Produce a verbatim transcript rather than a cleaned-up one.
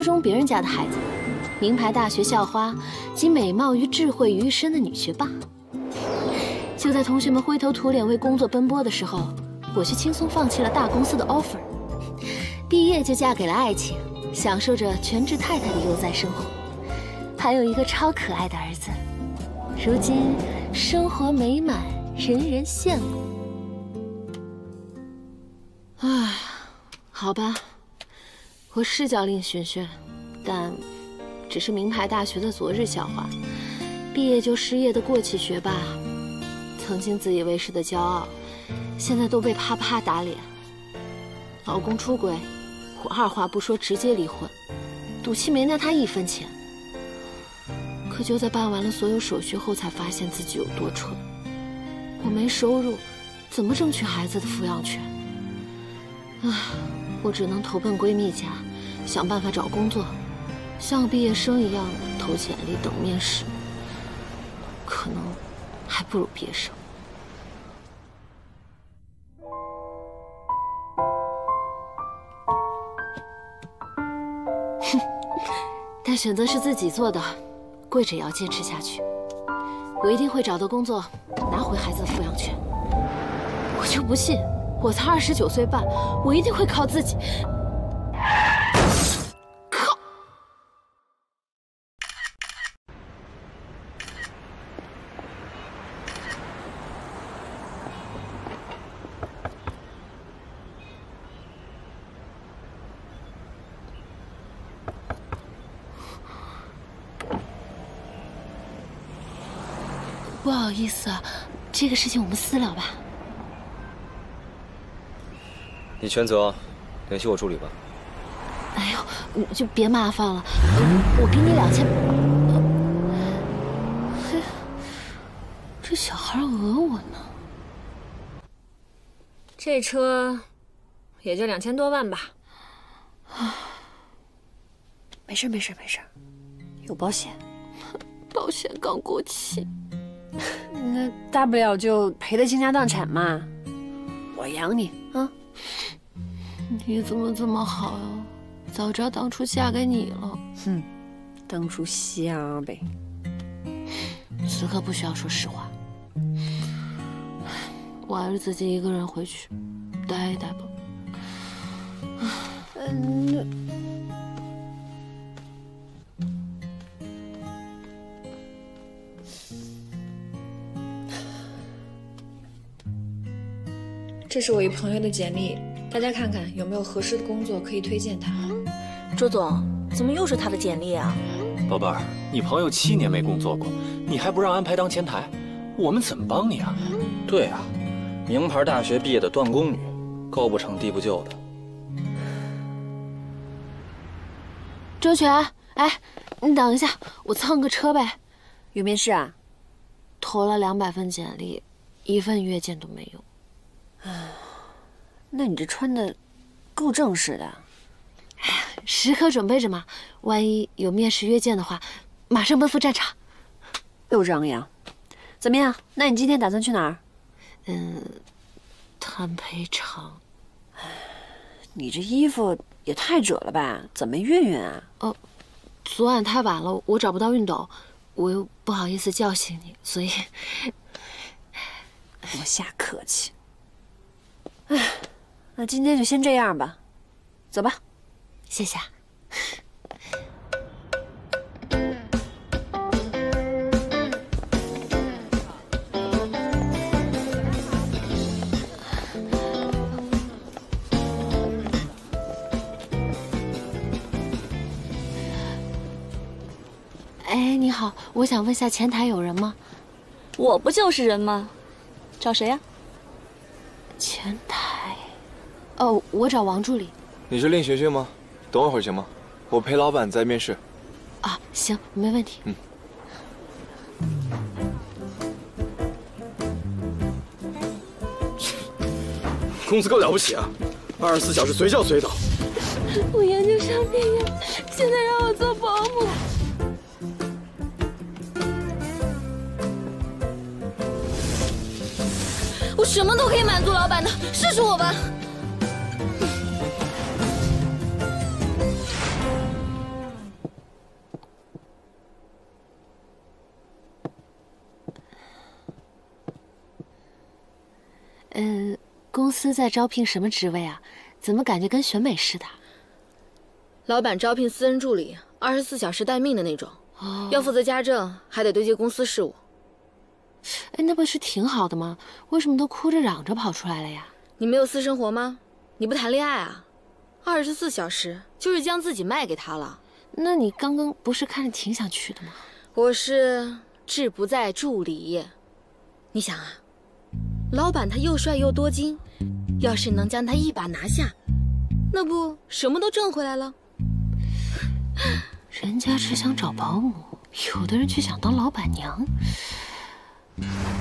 中别人家的孩子，名牌大学校花集美貌与智慧于一身的女学霸。就在同学们灰头土脸为工作奔波的时候，我却轻松放弃了大公司的 offer， 毕业就嫁给了爱情，享受着全职太太的悠哉生活，还有一个超可爱的儿子。如今生活美满，人人羡慕。唉，好吧。 我是叫令璇璇，但只是名牌大学的昨日校花，毕业就失业的过气学霸，曾经自以为是的骄傲，现在都被啪啪打脸。老公出轨，我二话不说直接离婚，赌气没拿他一分钱。可就在办完了所有手续后，才发现自己有多蠢。我没收入，怎么争取孩子的抚养权？唉。 我只能投奔闺蜜家，想办法找工作，像个毕业生一样投简历等面试。可能还不如毕业生。哼，但选择是自己做的，跪着也要坚持下去。我一定会找到工作，拿回孩子的抚养权。我就不信。 我才二十九岁半，我一定会靠自己。靠！不好意思啊，这个事情我们私聊吧。 你全责，联系我助理吧。 哎呦，你就别麻烦了，我给你两千。嘿，这小孩讹我呢。 这车也就两千多万吧。 啊，没事没事没事，有保险。 保险刚过期。 那大不了就赔得倾家荡产嘛，我养你啊。 你怎么这么好呀？早知道当初嫁给你了。 哼，当初瞎呗。 此刻不需要说实话，我还是自己一个人回去待一待吧。 嗯， 这是我一朋友的简历。 大家看看有没有合适的工作可以推荐他。 周总，怎么又是他的简历啊？ 宝贝儿，你朋友七年没工作过，你还不让安排当前台，我们怎么帮你啊？ 对啊，名牌大学毕业的断供女，高不成低不就的。 周全，哎，你等一下，我蹭个车呗。 有面试啊？ 投了两百份简历，一份约见都没有。 唉。 那你这穿的够正式的， 哎呀，时刻准备着嘛，万一有面试约见的话，马上奔赴战场。 又张扬，怎么样？那你今天打算去哪儿？ 嗯，摊赔场。 你这衣服也太褶了吧？怎么熨熨啊？ 哦，昨晚太晚了，我找不到熨斗，我又不好意思叫醒你，所以不瞎客气。唉。 那今天就先这样吧，走吧， 谢谢。哎，你好，我想问下前台有人吗？ 我不就是人吗？找谁呀？ 前台。 哦，我找王助理。 你是令学学吗？等我会儿行吗？我陪老板在面试。 啊，行，没问题。 嗯。 公司够了不起啊，二十四小时随叫随到。 我研究生毕业，现在让我做保姆。我什么都可以满足老板的，试试我吧。 呃，公司在招聘什么职位啊？怎么感觉跟选美似的？ 老板招聘私人助理，二十四小时待命的那种， 哦， 要负责家政，还得对接公司事务。 哎，那不是挺好的吗？为什么都哭着嚷着跑出来了呀？ 你没有私生活吗？你不谈恋爱啊？二十四小时就是将自己卖给他了。 那你刚刚不是看着挺想去的吗？ 我是志不在助理。你想啊，老板他又帅又多金，要是能将他一把拿下，那不什么都挣回来了？ 人家只想找保姆，有的人却想当老板娘。